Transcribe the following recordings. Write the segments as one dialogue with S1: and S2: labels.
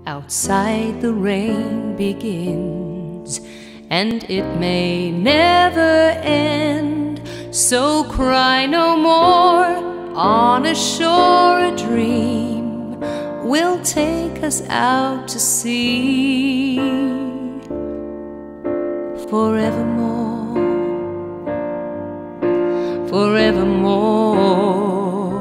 S1: Outside the rain begins, and it may never end. So cry no more. On a shore a dream will take us out to sea. Forevermore, forevermore.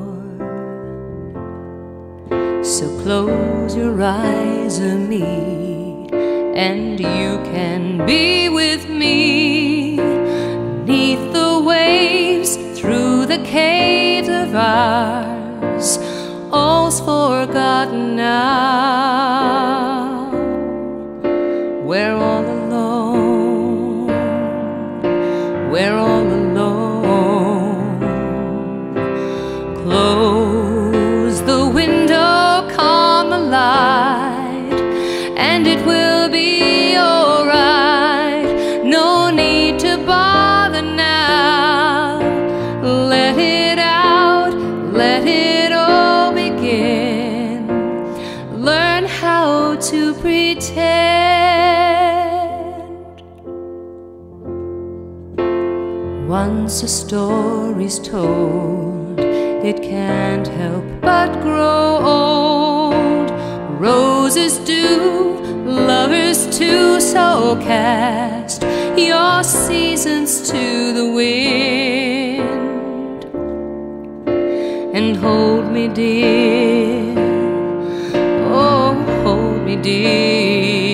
S1: So close your eyes a me, and you can be with me 'neath the waves, through the caves of ours. All's forgotten now. We're all alone, we're all alone. Close the window, calm the light, and it will be alright. No need to bother now. Let it out, let it all begin. Learn how to pretend. Once a story's told, it can't help but grow old. Roses do, lovers too, so cast your seasons to the wind, and hold me dear, oh hold me dear.